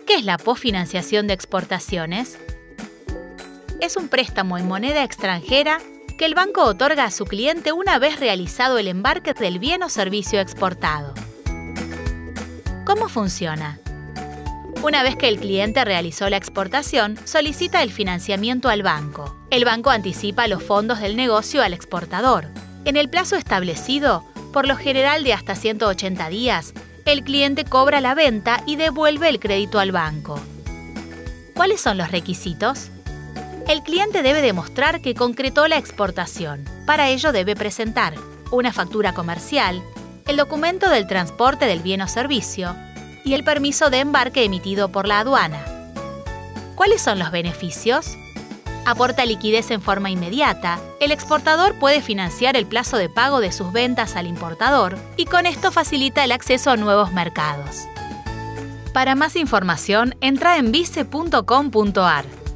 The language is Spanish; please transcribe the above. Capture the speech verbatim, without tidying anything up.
¿Qué es la posfinanciación de exportaciones? Es un préstamo en moneda extranjera que el banco otorga a su cliente una vez realizado el embarque del bien o servicio exportado. ¿Cómo funciona? Una vez que el cliente realizó la exportación, solicita el financiamiento al banco. El banco anticipa los fondos del negocio al exportador. En el plazo establecido, por lo general de hasta ciento ochenta días, el cliente cobra la venta y devuelve el crédito al banco. ¿Cuáles son los requisitos? El cliente debe demostrar que concretó la exportación. Para ello debe presentar una factura comercial, el documento del transporte del bien o servicio y el permiso de embarque emitido por la aduana. ¿Cuáles son los beneficios? Aporta liquidez en forma inmediata, el exportador puede financiar el plazo de pago de sus ventas al importador y con esto facilita el acceso a nuevos mercados. Para más información, entra en vice punto com punto ar.